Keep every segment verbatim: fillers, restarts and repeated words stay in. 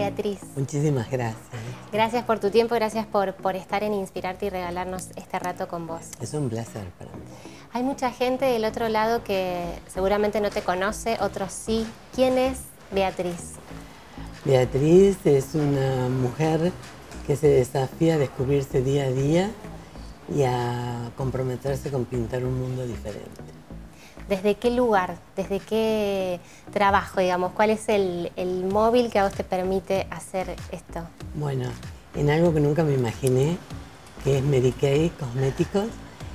Beatriz. Muchísimas gracias. Gracias por tu tiempo, gracias por, por estar en Inspirarte y regalarnos este rato con vos. Es un placer para mí. Hay mucha gente del otro lado que seguramente no te conoce, otros sí. ¿Quién es Beatriz? Beatriz es una mujer que se desafía a descubrirse día a día y a comprometerse con pintar un mundo diferente. ¿Desde qué lugar, desde qué trabajo, digamos? ¿Cuál es el, el móvil que a vos te permite hacer esto? Bueno, en algo que nunca me imaginé, que es Mary Kay Cosméticos,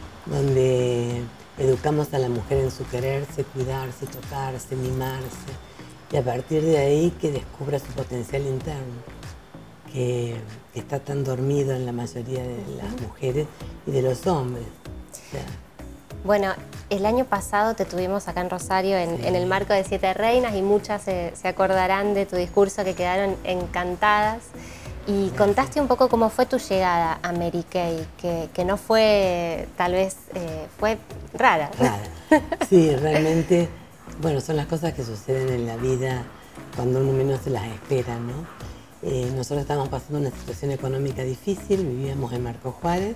donde educamos a la mujer en su quererse, cuidarse, tocarse, mimarse, y a partir de ahí que descubra su potencial interno, que, que está tan dormido en la mayoría de las mujeres y de los hombres. O sea, bueno, el año pasado te tuvimos acá en Rosario en, sí. en el marco de Siete Reinas y muchas se, se acordarán de tu discurso, que quedaron encantadas. Y contaste un poco cómo fue tu llegada a Mary Kay, que, que no fue, tal vez, eh, fue rara. Rara. Sí, realmente, bueno, son las cosas que suceden en la vida cuando uno menos se las espera, ¿no? Eh, nosotros estábamos pasando una situación económica difícil, vivíamos en Marco Juárez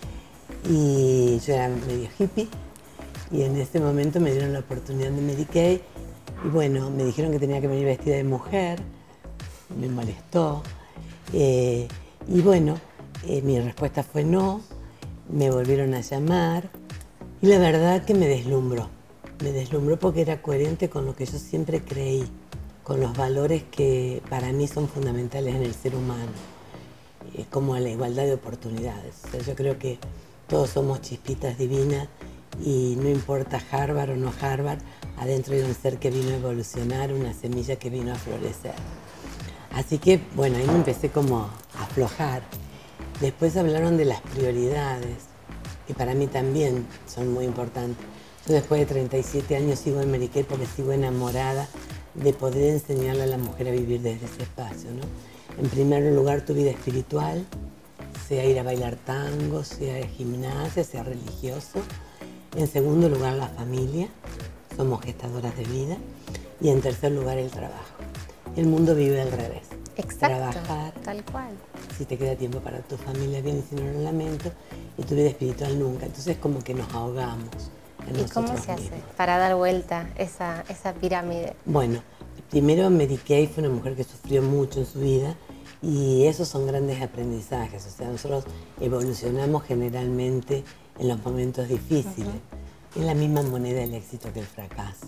y yo era medio hippie y en ese momento me dieron la oportunidad de Mary Kay y bueno, me dijeron que tenía que venir vestida de mujer, me molestó. Eh, y bueno, eh, mi respuesta fue no, me volvieron a llamar y la verdad que me deslumbró, me deslumbró porque era coherente con lo que yo siempre creí, con los valores que para mí son fundamentales en el ser humano, eh, como la igualdad de oportunidades. O sea, yo creo que todos somos chispitas divinas y no importa Harvard o no Harvard, adentro hay un ser que vino a evolucionar, una semilla que vino a florecer. Así que, bueno, ahí me empecé como a aflojar. Después hablaron de las prioridades, que para mí también son muy importantes. Yo después de treinta y siete años sigo en Mary Kay porque sigo enamorada de poder enseñarle a la mujer a vivir desde ese espacio, ¿no? En primer lugar, tu vida espiritual, sea ir a bailar tango, sea gimnasia, sea religioso. En segundo lugar, la familia, somos gestadoras de vida. Y en tercer lugar, el trabajo. El mundo vive al revés. Exacto, trabajar, tal cual. Si te queda tiempo para tu familia, bien, y si no, lo lamento. Y tu vida espiritual nunca. Entonces, como que nos ahogamos en ¿Y cómo se hace para dar vuelta esa, esa pirámide? Bueno, primero Mary Kay fue una mujer que sufrió mucho en su vida y esos son grandes aprendizajes. O sea, nosotros evolucionamos generalmente en los momentos difíciles. Uh-huh. Es la misma moneda del éxito que el fracaso.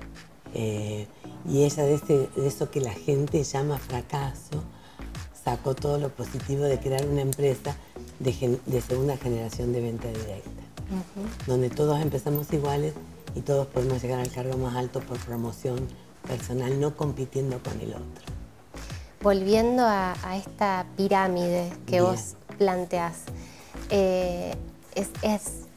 Eh, y ella de, ese, de eso que la gente llama fracaso, sacó todo lo positivo de crear una empresa de, gen, de segunda generación de venta directa, uh-huh. donde todos empezamos iguales y todos podemos llegar al cargo más alto por promoción personal, no compitiendo con el otro. Volviendo a, a esta pirámide que Bien. vos planteás, eh, es, es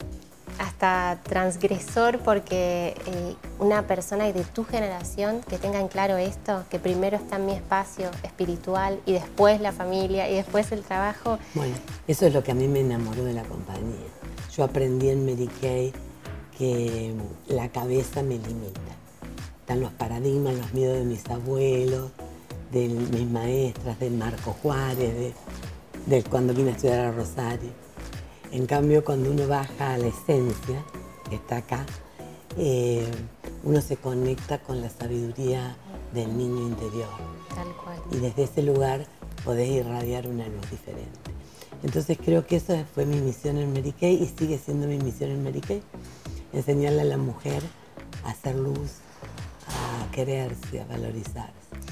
hasta transgresor porque eh, una persona de tu generación que tenga en claro esto, que primero está en mi espacio espiritual y después la familia y después el trabajo. Bueno, eso es lo que a mí me enamoró de la compañía. Yo aprendí en Mary Kay que la cabeza me limita. Están los paradigmas, los miedos de mis abuelos, de mis maestras, de Marco Juárez, de, de cuando vine a estudiar a Rosario. En cambio, cuando uno baja a la esencia, que está acá, eh, uno se conecta con la sabiduría del niño interior. Tal cual. Y desde ese lugar podés irradiar una luz diferente. Entonces creo que eso fue mi misión en Mary Kay y sigue siendo mi misión en Mary Kay. Enseñarle a la mujer a hacer luz, a quererse, a valorizarse.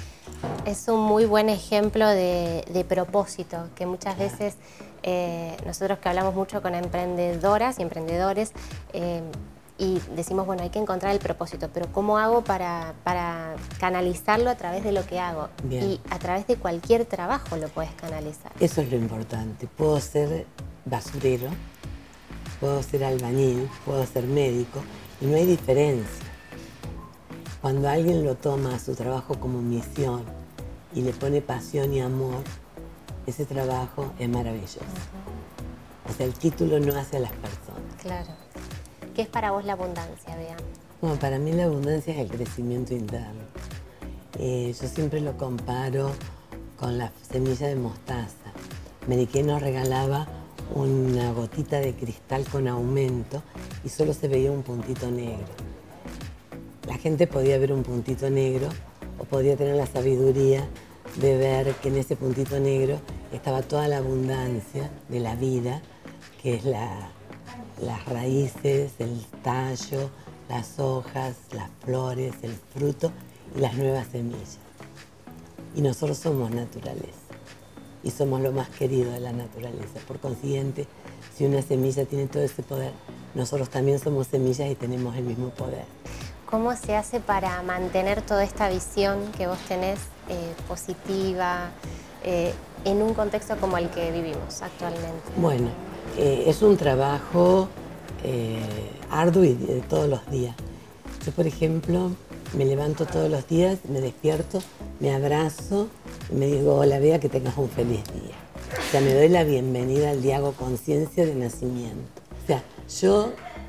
Es un muy buen ejemplo de, de propósito, que muchas Claro. veces eh, nosotros que hablamos mucho con emprendedoras y emprendedores eh, y decimos, bueno, hay que encontrar el propósito, pero ¿cómo hago para, para canalizarlo a través de lo que hago? Bien. Y a través de cualquier trabajo lo puedes canalizar. Eso es lo importante. Puedo ser basurero, puedo ser albañil, puedo ser médico y no hay diferencia. Cuando alguien lo toma a su trabajo como misión y le pone pasión y amor, ese trabajo es maravilloso. Uh-huh. O sea, el título no hace a las personas. Claro. ¿Qué es para vos la abundancia, Bea? Bueno, para mí la abundancia es el crecimiento interno. Eh, yo siempre lo comparo con la semilla de mostaza. Mary Kay nos regalaba una gotita de cristal con aumento y solo se veía un puntito negro. La gente podía ver un puntito negro o podía tener la sabiduría de ver que en ese puntito negro estaba toda la abundancia de la vida, que es la, las raíces, el tallo, las hojas, las flores, el fruto y las nuevas semillas. Y nosotros somos naturaleza y somos lo más querido de la naturaleza. Por consiguiente, si una semilla tiene todo ese poder, nosotros también somos semillas y tenemos el mismo poder. ¿Cómo se hace para mantener toda esta visión que vos tenés eh, positiva eh, en un contexto como el que vivimos actualmente? Bueno, eh, es un trabajo eh, arduo y de todos los días. Yo, por ejemplo, me levanto todos los días, me despierto, me abrazo y me digo, hola Bea, que tengas un feliz día. O sea, me doy la bienvenida al día, hago conciencia de nacimiento. O sea, yo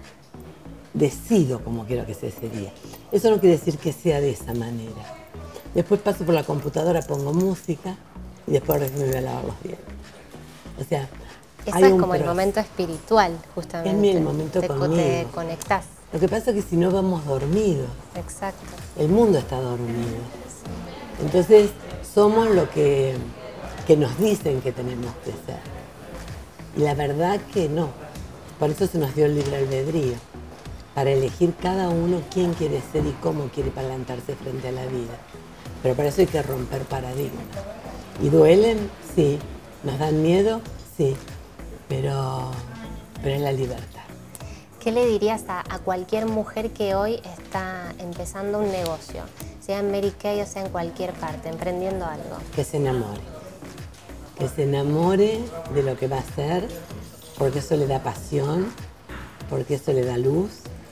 decido cómo quiero que sea ese día. Eso no quiere decir que sea de esa manera. Después paso por la computadora, pongo música y después me voy a lavar los dientes. O sea, eso hay es un como el proceso. momento espiritual, justamente. Es mi el momento te, conmigo. Te conectás. Lo que pasa es que si no vamos dormidos. Exacto. El mundo está dormido. Entonces, somos lo que, que nos dicen que tenemos que ser. Y la verdad que no. Por eso se nos dio el libre albedrío. Para elegir cada uno quién quiere ser y cómo quiere plantarse frente a la vida. Pero para eso hay que romper paradigmas. ¿Y duelen? Sí. ¿Nos dan miedo? Sí. Pero, pero es la libertad. ¿Qué le dirías a, a cualquier mujer que hoy está empezando un negocio, sea en Mary Kay o sea en cualquier parte, emprendiendo algo? Que se enamore. Que se enamore de lo que va a hacer, porque eso le da pasión, porque eso le da luz,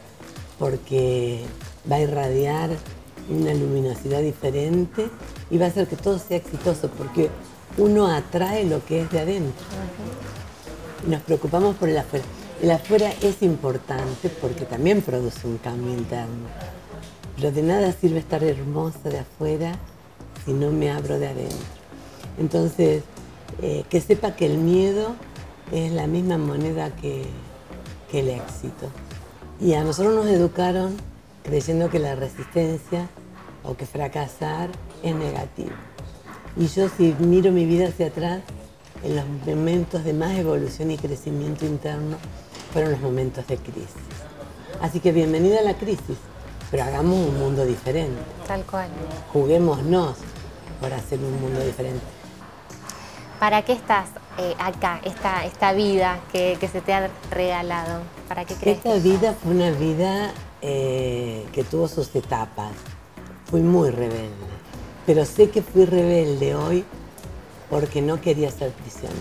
porque va a irradiar una luminosidad diferente y va a hacer que todo sea exitoso, porque uno atrae lo que es de adentro. Uh-huh. Y nos preocupamos por el afuera. El afuera es importante porque también produce un cambio interno, pero de nada sirve estar hermosa de afuera si no me abro de adentro. Entonces, eh, que sepa que el miedo es la misma moneda que, que el éxito. Y a nosotros nos educaron creyendo que la resistencia o que fracasar es negativo. Y yo, si miro mi vida hacia atrás, en los momentos de más evolución y crecimiento interno fueron los momentos de crisis. Así que bienvenida a la crisis, pero hagamos un mundo diferente. Tal cual. Juguémonos por hacer un mundo diferente. ¿Para qué estás eh, acá, esta, esta vida que, que se te ha regalado? ¿Para qué crees? Esta vida fue una vida eh, que tuvo sus etapas. Fui muy rebelde, pero sé que fui rebelde hoy porque no quería ser prisionera.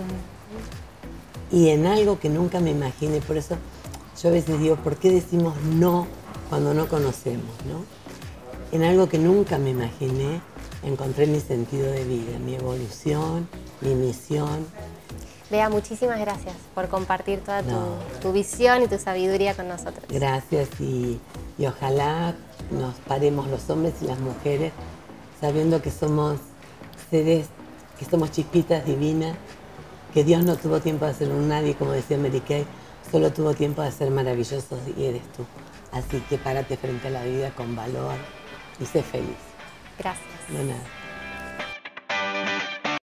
Uh-huh. Y en algo que nunca me imaginé, por eso yo a veces digo, ¿por qué decimos no cuando no conocemos, no? En algo que nunca me imaginé, encontré mi sentido de vida, mi evolución, mi misión. Bea, muchísimas gracias por compartir toda tu, no. tu visión y tu sabiduría con nosotros. Gracias y, y ojalá nos paremos los hombres y las mujeres sabiendo que somos seres, que somos chispitas divinas, que Dios no tuvo tiempo de hacer un nadie, como decía Mary Kay, solo tuvo tiempo de ser maravillosos y eres tú. Así que párate frente a la vida con valor y sé feliz. Gracias. No, nada.